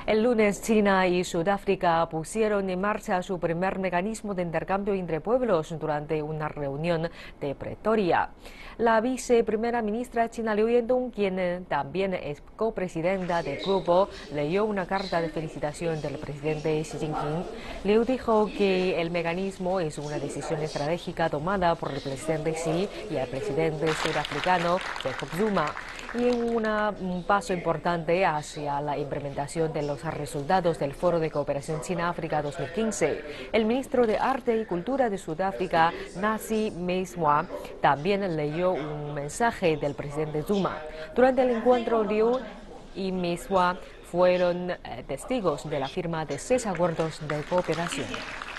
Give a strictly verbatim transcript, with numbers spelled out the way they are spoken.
El lunes, China y Sudáfrica pusieron en marcha su primer mecanismo de intercambio entre pueblos durante una reunión de Pretoria. La viceprimera ministra china Liu Yendong, quien también es copresidenta del grupo, leyó una carta de felicitación del presidente Xi Jinping. Liu dijo que el mecanismo es una decisión estratégica tomada por el presidente Xi y el presidente sudafricano Jacob Zuma, y una, un paso importante hacia la implementación de los resultados del Foro de Cooperación China-África dos mil quince. El ministro de Arte y Cultura de Sudáfrica, Nazi Meiswa, también leyó un mensaje del presidente Zuma. Durante el encuentro, Liu y Meiswa fueron eh, testigos de la firma de seis acuerdos de cooperación.